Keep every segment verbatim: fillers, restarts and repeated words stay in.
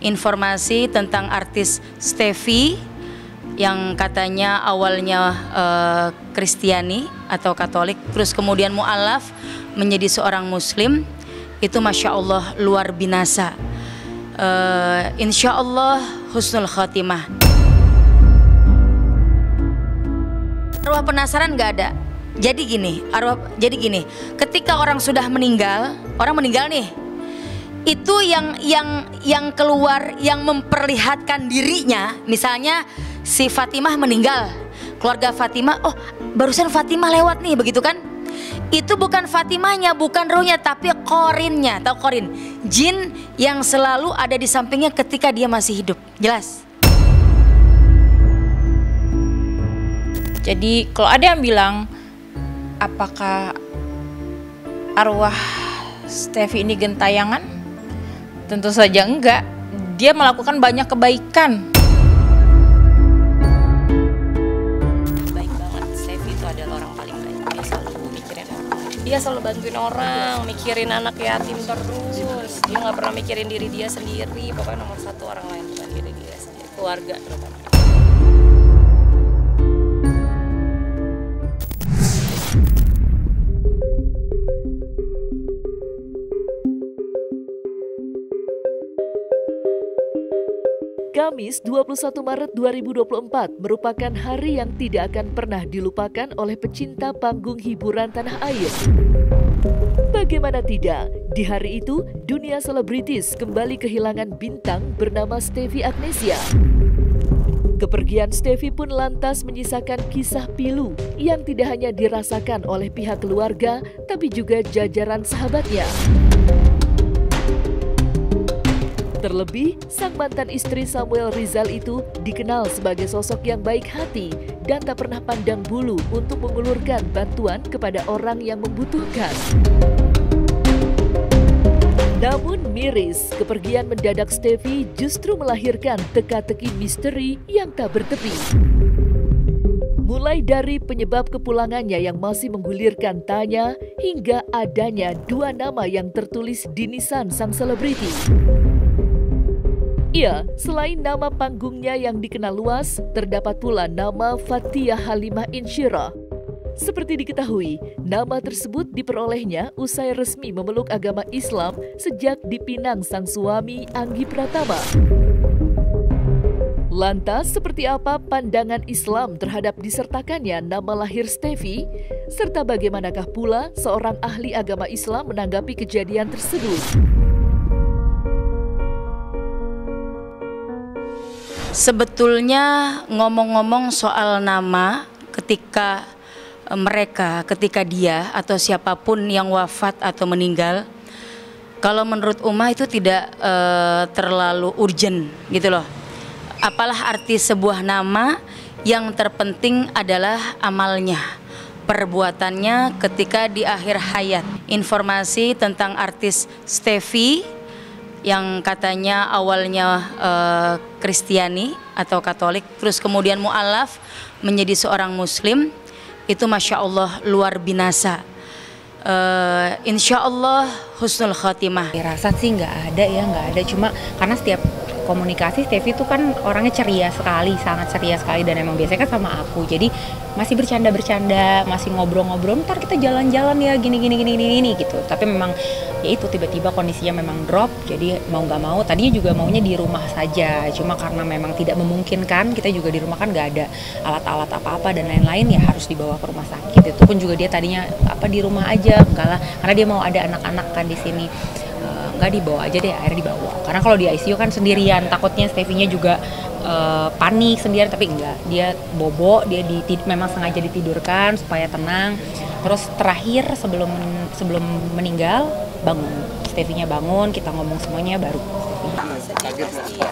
informasi tentang artis Stefy yang katanya awalnya uh, Kristiani atau Katolik, terus kemudian mu'alaf menjadi seorang Muslim. Itu Masya Allah luar binasa. uh, Insya Allah husnul khatimah. Arwah penasaran nggak ada. Jadi gini, arwah jadi gini, ketika orang sudah meninggal, orang meninggal nih, itu yang yang yang keluar, yang memperlihatkan dirinya, misalnya si Fatimah meninggal, keluarga Fatimah, oh barusan Fatimah lewat nih, begitu kan? Itu bukan Fatimahnya, bukan rohnya, tapi korinnya. Tahu korin? Jin yang selalu ada di sampingnya ketika dia masih hidup. Jelas? Jadi kalau ada yang bilang apakah arwah Stefy ini gentayangan? Tentu saja enggak. Dia melakukan banyak kebaikan. Baik banget. Stefy itu adalah orang paling baik. Dia selalu mikirin orang. Dia selalu bantuin orang, mikirin anak yatim terus. Dia nggak pernah mikirin diri dia sendiri. Pokoknya nomor satu orang lain, bukan diri dia sendiri. Keluarga terutama. Kamis dua puluh satu Maret dua ribu dua puluh empat merupakan hari yang tidak akan pernah dilupakan oleh pecinta panggung hiburan tanah air. Bagaimana tidak, di hari itu dunia selebritis kembali kehilangan bintang bernama Stefy Agnesia. Kepergian Stefy pun lantas menyisakan kisah pilu yang tidak hanya dirasakan oleh pihak keluarga, tapi juga jajaran sahabatnya. Terlebih, sang mantan istri Samuel Rizal itu dikenal sebagai sosok yang baik hati dan tak pernah pandang bulu untuk mengulurkan bantuan kepada orang yang membutuhkan. Namun miris, kepergian mendadak Stefy justru melahirkan teka-teki misteri yang tak bertepi. Mulai dari penyebab kepulangannya yang masih menggulirkan tanya, hingga adanya dua nama yang tertulis di nisan sang selebriti. Ya, selain nama panggungnya yang dikenal luas, terdapat pula nama Fathia Halimah Insyirah. Seperti diketahui, nama tersebut diperolehnya usai resmi memeluk agama Islam sejak dipinang sang suami Anggi Pratama. Lantas, seperti apa pandangan Islam terhadap disertakannya nama lahir Stefy? Serta bagaimanakah pula seorang ahli agama Islam menanggapi kejadian tersebut? Sebetulnya ngomong-ngomong soal nama, ketika mereka, ketika dia atau siapapun yang wafat atau meninggal, kalau menurut Umah itu tidak uh, terlalu urgent gitu loh. Apalah arti sebuah nama, yang terpenting adalah amalnya, perbuatannya ketika di akhir hayat. Informasi tentang artis Stefy yang katanya awalnya uh, Kristiani atau Katolik, terus kemudian mu'alaf menjadi seorang Muslim, itu Masya Allah luar binasa. uh, Insya Allah husnul khatimah. Rasa sih nggak ada ya, nggak ada. Cuma karena setiap komunikasi Stefy itu kan orangnya ceria sekali, sangat ceria sekali, dan emang biasanya kan sama aku, jadi masih bercanda-bercanda, masih ngobrol-ngobrol, ntar kita jalan-jalan ya gini gini gini gini gitu. Tapi memang ya itu tiba-tiba kondisinya memang drop, jadi mau nggak mau tadinya juga maunya di rumah saja, cuma karena memang tidak memungkinkan, kita juga di rumah kan nggak ada alat-alat apa-apa dan lain-lain, ya harus dibawa ke rumah sakit. Itu pun juga dia tadinya apa di rumah aja, enggak lah, karena dia mau ada anak-anak kan di sini. Nggak, dibawa aja deh, akhirnya dibawa. Karena kalau di I C U kan sendirian, takutnya Stefy-nya juga uh, panik sendirian, tapi enggak. Dia bobo, dia di, memang sengaja ditidurkan supaya tenang. Terus terakhir sebelum sebelum meninggal bangun, Stefy-nya bangun, kita ngomong semuanya baru. Kaget ya.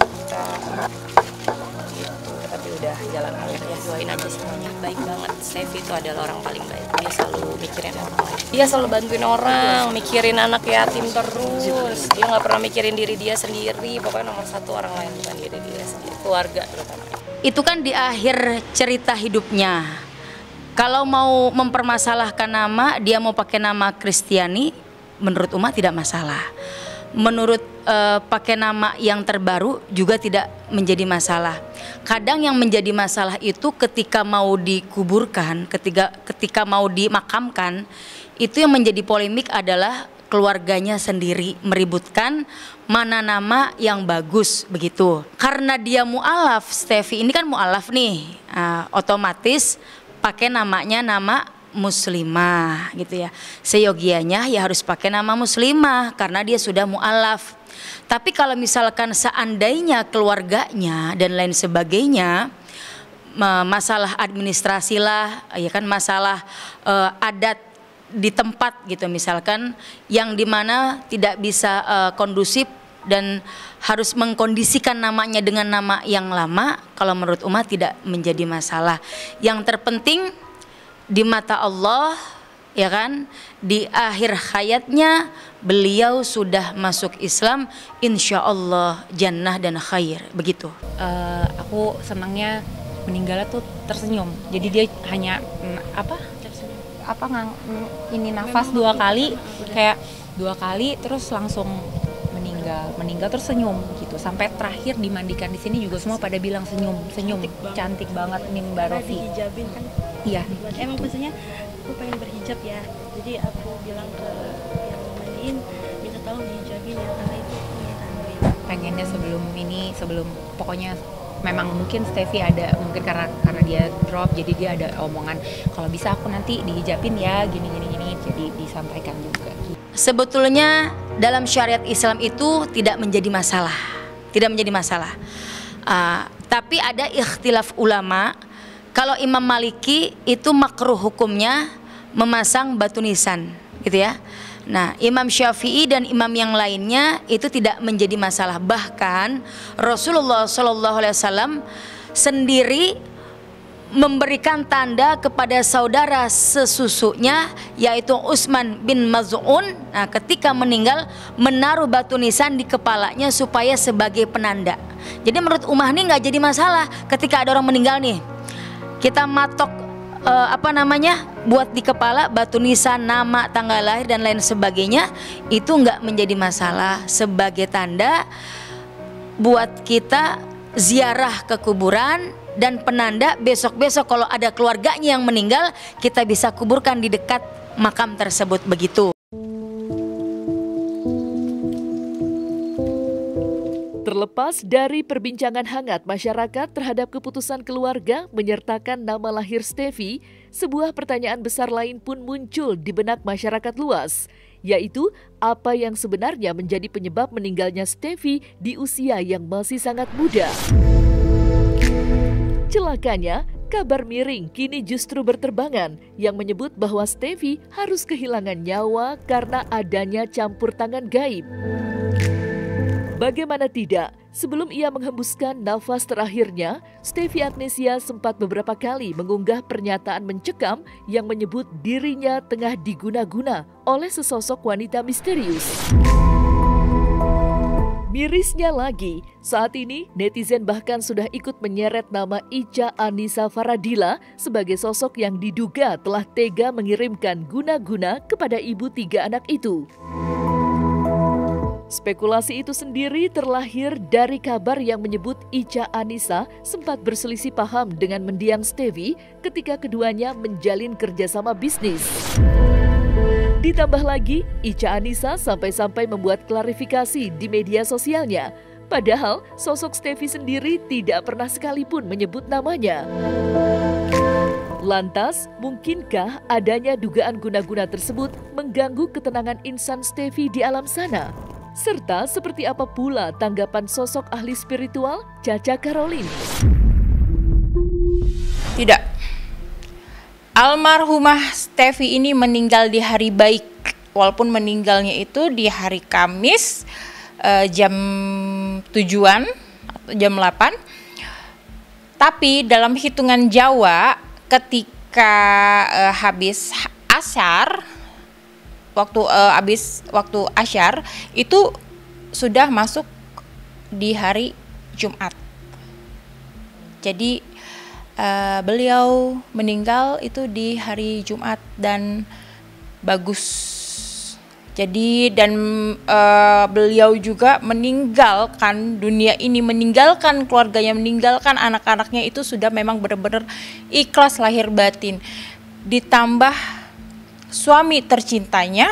Tapi udah jalan alur ya, doain aja semuanya. Baik banget, Stefy itu adalah orang paling baik. Dia selalu mikirin orang lain. Dia selalu bantuin orang, mikirin anak yatim terus. Dia nggak pernah mikirin diri dia sendiri. Pokoknya nomor satu orang lain, bukan diri dia sendiri. Keluarga terutama. Itu kan di akhir cerita hidupnya. Kalau mau mempermasalahkan nama, dia mau pakai nama Kristiani, menurut Umar tidak masalah. Menurut uh, pakai nama yang terbaru juga tidak menjadi masalah. Kadang yang menjadi masalah itu ketika mau dikuburkan, ketika ketika mau dimakamkan, itu yang menjadi polemik adalah keluarganya sendiri meributkan mana nama yang bagus begitu. Karena dia mu'alaf, Steffi ini kan mu'alaf nih, uh, otomatis pakai namanya nama muslimah gitu ya. Seyogianya ya harus pakai nama muslimah karena dia sudah mu'alaf. Tapi kalau misalkan seandainya keluarganya dan lain sebagainya, masalah administrasi lah, ya kan, masalah uh, adat di tempat gitu misalkan, yang dimana tidak bisa uh, kondusif dan harus mengkondisikan namanya dengan nama yang lama, kalau menurut umat tidak menjadi masalah. Yang terpenting di mata Allah, ya kan, di akhir hayatnya beliau sudah masuk Islam, insya Allah jannah dan khair, begitu. Uh, aku senangnya meninggalnya tuh tersenyum, jadi dia hanya apa apa ngang, ini nafas dua kali, kayak dua kali terus langsung meninggal meninggal terus senyum gitu, sampai terakhir dimandikan di sini juga semua pada bilang senyum senyum cantik banget, cantik banget nih Mbak Rofi. Dihijabin kan? Iya. Emang maksudnya aku pengen berhijab ya, jadi aku bilang ke yang mandiin minta tolong dihijabin ya, karena itu permintaan beliau. Pengennya sebelum ini, sebelum pokoknya memang mungkin Steffi ada, mungkin karena karena dia drop jadi dia ada omongan kalau bisa aku nanti dihijabin ya gini gini gini, jadi disampaikan juga. Sebetulnya dalam syariat Islam itu tidak menjadi masalah, tidak menjadi masalah. Uh, tapi ada ikhtilaf ulama. Kalau Imam Maliki itu makruh hukumnya memasang batu nisan, gitu ya. Nah, Imam Syafi'i dan imam yang lainnya itu tidak menjadi masalah. Bahkan Rasulullah Shallallahu Alaihi Wasallam sendiri memberikan tanda kepada saudara sesusunya, yaitu Utsman bin Maz'un. Nah, ketika meninggal menaruh batu nisan di kepalanya supaya sebagai penanda. Jadi menurut Ummah ini nggak jadi masalah ketika ada orang meninggal nih, kita matok Uh, apa namanya buat di kepala batu nisan, nama, tanggal lahir dan lain sebagainya, itu nggak menjadi masalah sebagai tanda buat kita ziarah ke kuburan dan penanda besok-besok kalau ada keluarganya yang meninggal kita bisa kuburkan di dekat makam tersebut, begitu. Terlepas dari perbincangan hangat masyarakat terhadap keputusan keluarga menyertakan nama lahir Steffi, sebuah pertanyaan besar lain pun muncul di benak masyarakat luas, yaitu apa yang sebenarnya menjadi penyebab meninggalnya Steffi di usia yang masih sangat muda. Celakanya, kabar miring kini justru berterbangan yang menyebut bahwa Steffi harus kehilangan nyawa karena adanya campur tangan gaib. Bagaimana tidak, sebelum ia menghembuskan nafas terakhirnya, Steffi Agnesia sempat beberapa kali mengunggah pernyataan mencekam yang menyebut dirinya tengah diguna-guna oleh sesosok wanita misterius. Mirisnya lagi, saat ini netizen bahkan sudah ikut menyeret nama Ica Anissa Faradila sebagai sosok yang diduga telah tega mengirimkan guna-guna kepada ibu tiga anak itu. Spekulasi itu sendiri terlahir dari kabar yang menyebut Ica Anissa sempat berselisih paham dengan mendiang Steffi ketika keduanya menjalin kerjasama bisnis. Ditambah lagi, Ica Anissa sampai-sampai membuat klarifikasi di media sosialnya, padahal sosok Steffi sendiri tidak pernah sekalipun menyebut namanya. Lantas, mungkinkah adanya dugaan guna-guna tersebut mengganggu ketenangan insan Steffi di alam sana? Serta seperti apa pula tanggapan sosok ahli spiritual Caca Caroline? Tidak. Almarhumah Steffi ini meninggal di hari baik, walaupun meninggalnya itu di hari Kamis eh, jam tujuan atau jam delapan. Tapi dalam hitungan Jawa ketika eh, habis asyar, waktu uh, habis waktu asyar itu sudah masuk di hari Jumat. Jadi uh, beliau meninggal itu di hari Jumat dan bagus. Jadi dan uh, beliau juga meninggalkan dunia ini, meninggalkan keluarganya, meninggalkan anak-anaknya itu sudah memang benar-benar ikhlas lahir batin. Ditambah suami tercintanya,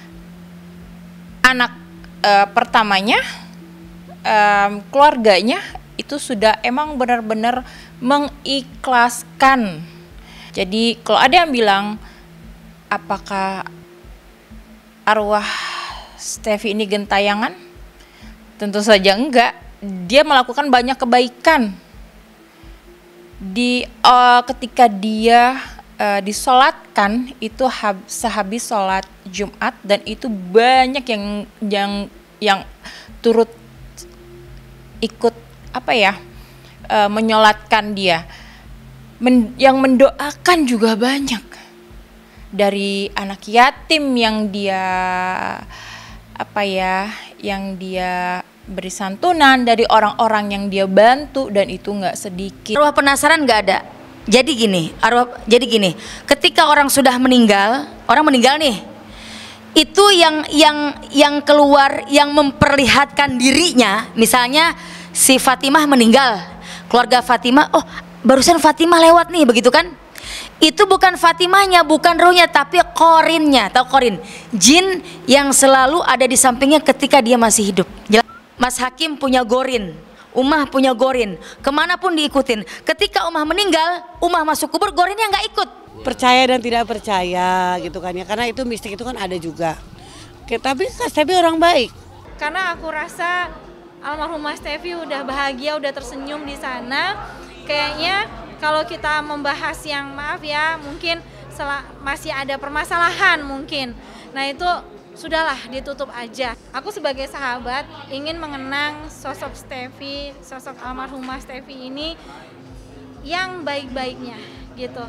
anak uh, pertamanya, um, keluarganya itu sudah emang benar-benar mengikhlaskan. Jadi kalau ada yang bilang apakah arwah Steffi ini gentayangan? Tentu saja enggak. Dia melakukan banyak kebaikan. Di uh, ketika dia uh, disolatkan itu hab, sehabis sholat Jumat, dan itu banyak yang yang yang turut ikut apa ya uh, menyolatkan dia. Men, yang mendoakan juga banyak. Dari anak yatim yang dia apa ya yang dia beri santunan, dari orang-orang yang dia bantu, dan itu nggak sedikit. Arwah penasaran nggak ada. Jadi gini, arwah jadi gini, ketika orang sudah meninggal, orang meninggal nih, itu yang yang yang keluar, yang memperlihatkan dirinya, misalnya si Fatimah meninggal, keluarga Fatimah, oh barusan Fatimah lewat nih, begitu kan? Itu bukan Fatimahnya, bukan ruhnya, tapi korinnya. Tahu korin? Jin yang selalu ada di sampingnya ketika dia masih hidup. Mas Hakim punya gorin, Umah punya gorin, kemanapun diikutin. Ketika Umah meninggal, Umah masuk kubur, gorinnya nggak ikut. Percaya dan tidak percaya gitu kan ya, karena itu mistik itu kan ada juga. Oke, tapi Kak Steffi orang baik. Karena aku rasa almarhumah Steffi udah bahagia, udah tersenyum di sana. Kayaknya kalau kita membahas yang maaf ya, mungkin masih ada permasalahan mungkin. Nah itu sudahlah, ditutup aja. Aku sebagai sahabat ingin mengenang sosok Steffi, sosok almarhumah Steffi ini yang baik-baiknya gitu.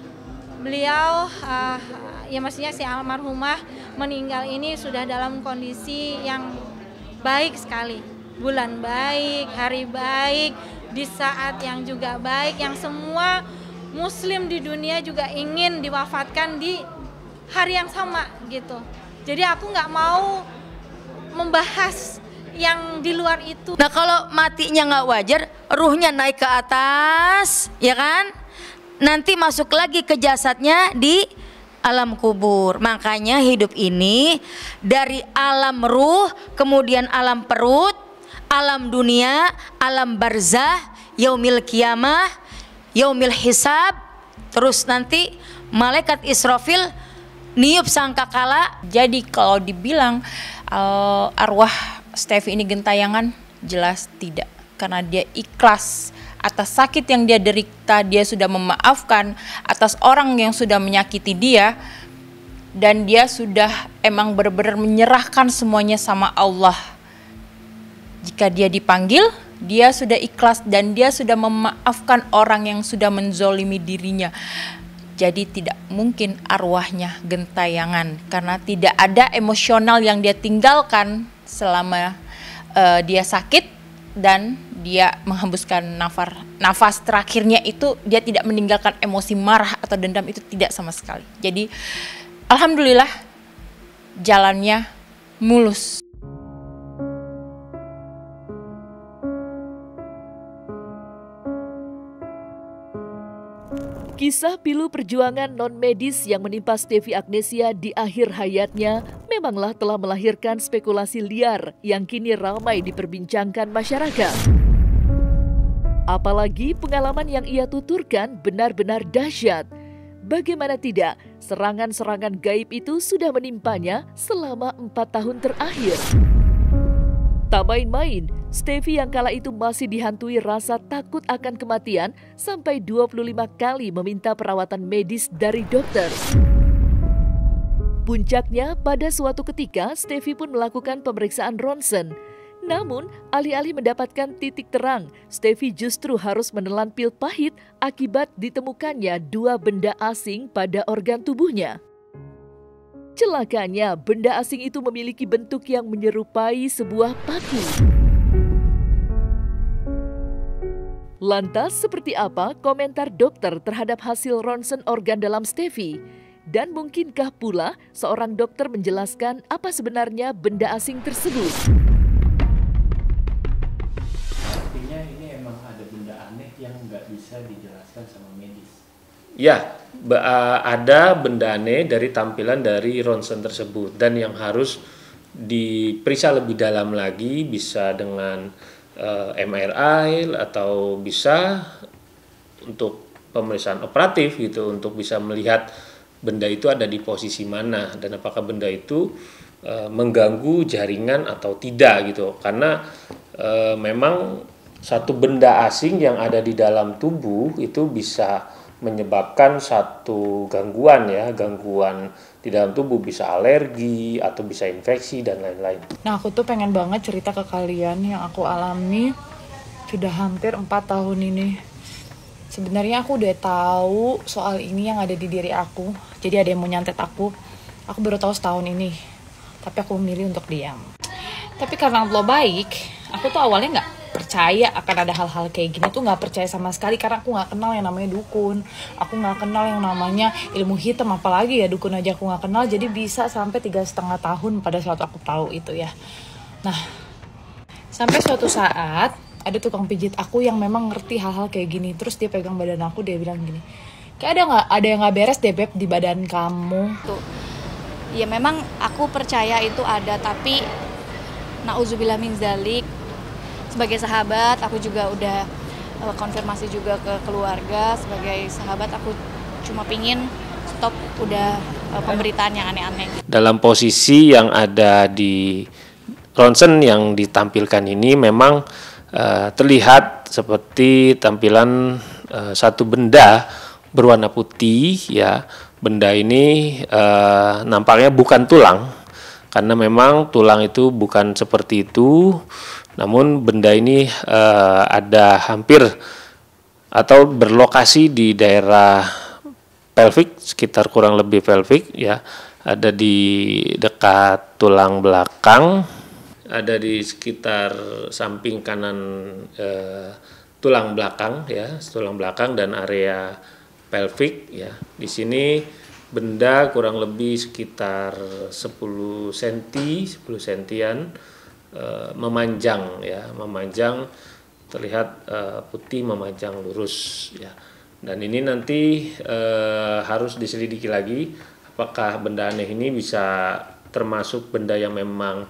Beliau uh, ya maksudnya si almarhumah meninggal ini sudah dalam kondisi yang baik sekali. Bulan baik, hari baik, di saat yang juga baik, yang semua muslim di dunia juga ingin diwafatkan di hari yang sama gitu. Jadi aku nggak mau membahas yang di luar itu. Nah kalau matinya nggak wajar, ruhnya naik ke atas, ya kan? Nanti masuk lagi ke jasadnya di alam kubur. Makanya hidup ini dari alam ruh, kemudian alam perut, alam dunia, alam barzah, yaumil kiamah, yaumil hisab, terus nanti malaikat Israfil niup sangkakala. Jadi kalau dibilang uh, arwah Steffi ini gentayangan, jelas tidak. Karena dia ikhlas atas sakit yang dia derita, dia sudah memaafkan atas orang yang sudah menyakiti dia, dan dia sudah emang benar-benar menyerahkan semuanya sama Allah. Jika dia dipanggil, dia sudah ikhlas dan dia sudah memaafkan orang yang sudah menzolimi dirinya. Jadi tidak mungkin arwahnya gentayangan, karena tidak ada emosional yang dia tinggalkan selama uh, dia sakit dan dia menghembuskan nafas nafas terakhirnya itu. Dia tidak meninggalkan emosi marah atau dendam, itu tidak sama sekali. Jadi alhamdulillah jalannya mulus. Kisah pilu perjuangan non-medis yang menimpa Steffi Agnesia di akhir hayatnya memanglah telah melahirkan spekulasi liar yang kini ramai diperbincangkan masyarakat. Apalagi pengalaman yang ia tuturkan benar-benar dahsyat. Bagaimana tidak, serangan-serangan gaib itu sudah menimpanya selama empat tahun terakhir. Tak main-main, Steffi yang kala itu masih dihantui rasa takut akan kematian sampai dua puluh lima kali meminta perawatan medis dari dokter. Puncaknya, pada suatu ketika Steffi pun melakukan pemeriksaan ronsen. Namun, alih-alih mendapatkan titik terang, Steffi justru harus menelan pil pahit akibat ditemukannya dua benda asing pada organ tubuhnya. Celakanya, benda asing itu memiliki bentuk yang menyerupai sebuah paku. Lantas, seperti apa komentar dokter terhadap hasil ronsen organ dalam Steffi? Dan mungkinkah pula seorang dokter menjelaskan apa sebenarnya benda asing tersebut? Artinya ini emang ada benda aneh yang nggak bisa dijelaskan sama medis. Ya, ada benda aneh dari tampilan dari ronsen tersebut dan yang harus diperiksa lebih dalam lagi, bisa dengan uh, M R I atau bisa untuk pemeriksaan operatif gitu, untuk bisa melihat benda itu ada di posisi mana dan apakah benda itu uh, mengganggu jaringan atau tidak gitu. Karena uh, memang satu benda asing yang ada di dalam tubuh itu bisa menyebabkan satu gangguan ya, gangguan di dalam tubuh, bisa alergi atau bisa infeksi dan lain-lain. Nah, aku tuh pengen banget cerita ke kalian yang aku alami sudah hampir empat tahun ini. Sebenarnya aku udah tahu soal ini yang ada di diri aku. Jadi ada yang mau nyantet aku. Aku baru tahu setahun ini. Tapi aku memilih untuk diam. Tapi karena Allah baik, aku tuh awalnya nggak percaya akan ada hal-hal kayak gini, tuh nggak percaya sama sekali karena aku nggak kenal yang namanya dukun, aku nggak kenal yang namanya ilmu hitam, apalagi ya dukun aja aku nggak kenal. Jadi bisa sampai tiga setengah tahun pada saat aku tahu itu ya. Nah, sampai suatu saat ada tukang pijit aku yang memang ngerti hal-hal kayak gini. Terus dia pegang badan aku, dia bilang gini, kayak ada nggak ada yang nggak beres deh Beb di badan kamu. Tuh, ya memang aku percaya itu ada, tapi na'udzubillah min dzalik. Sebagai sahabat, aku juga udah uh, konfirmasi juga ke keluarga. Sebagai sahabat, aku cuma pingin stop udah uh, pemberitaan yang aneh-aneh. Dalam posisi yang ada di ronsen yang ditampilkan ini memang uh, terlihat seperti tampilan uh, satu benda berwarna putih ya. Benda ini uh, nampaknya bukan tulang, karena memang tulang itu bukan seperti itu. Namun benda ini uh, ada hampir atau berlokasi di daerah pelvik, sekitar kurang lebih pelvik ya. Ada di dekat tulang belakang, ada di sekitar samping kanan uh, tulang belakang ya, tulang belakang dan area pelvik ya. Di sini benda kurang lebih sekitar sepuluh sentimeter, sepuluh sentian. Uh, memanjang ya, memanjang terlihat uh, putih memanjang lurus ya. Dan ini nanti uh, harus diselidiki lagi apakah benda aneh ini bisa termasuk benda yang memang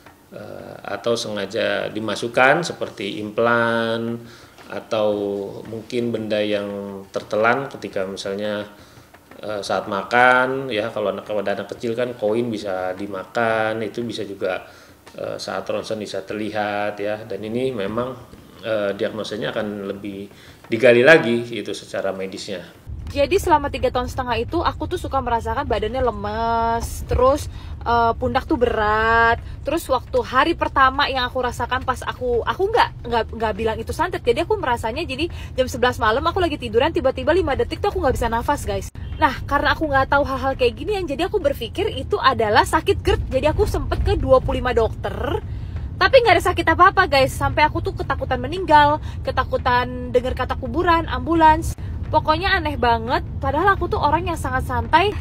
uh, atau sengaja dimasukkan seperti implan atau mungkin benda yang tertelan ketika misalnya uh, saat makan ya. Kalau anak pada anak kecil kan koin bisa dimakan, itu bisa juga saat ronsen bisa terlihat ya. Dan ini memang eh, diagnosanya akan lebih digali lagi itu secara medisnya. Jadi selama tiga tahun setengah itu aku tuh suka merasakan badannya lemes, terus uh, pundak tuh berat. Terus waktu hari pertama yang aku rasakan pas aku aku nggak nggak nggak bilang itu santet, jadi aku merasanya jadi jam sebelas malam aku lagi tiduran tiba-tiba lima detik tuh aku nggak bisa nafas guys. Nah karena aku nggak tahu hal-hal kayak gini yang jadi aku berpikir itu adalah sakit GERD. Jadi aku sempet ke dua puluh lima dokter tapi nggak ada sakit apa-apa guys. Sampai aku tuh ketakutan meninggal, ketakutan dengar kata kuburan, ambulans. Pokoknya aneh banget, padahal aku tuh orang yang sangat santai.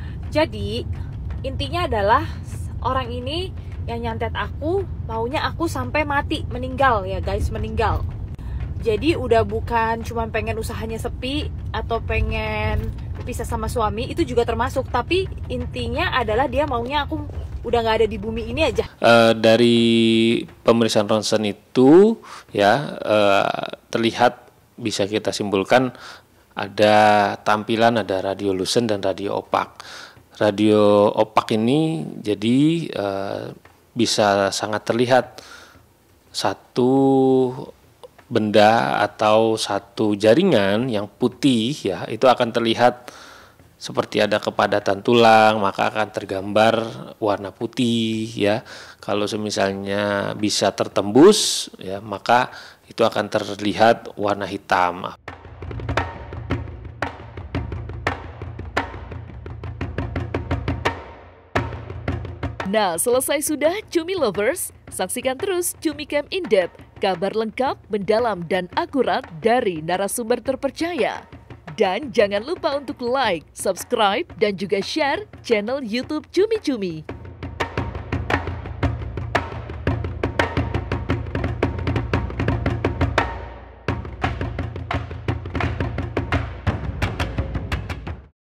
Jadi intinya adalah orang ini yang nyantet aku maunya aku sampai mati, meninggal ya guys, meninggal. Jadi udah bukan cuma pengen usahanya sepi atau pengen pisah sama suami, itu juga termasuk. Tapi intinya adalah dia maunya aku udah nggak ada di bumi ini aja. Uh, dari pemeriksaan ronsen itu ya uh, terlihat bisa kita simpulkan ada tampilan, ada radiolucent dan radio opak. Radio opak ini jadi uh, bisa sangat terlihat satu benda atau satu jaringan yang putih ya, itu akan terlihat seperti ada kepadatan tulang, maka akan tergambar warna putih ya. Kalau semisalnya bisa tertembus ya, maka itu akan terlihat warna hitam. Nah, selesai sudah Cumi Lovers? Saksikan terus Cumi Camp In Depth, kabar lengkap, mendalam, dan akurat dari narasumber terpercaya. Dan jangan lupa untuk like, subscribe, dan juga share channel YouTube Cumi Cumi.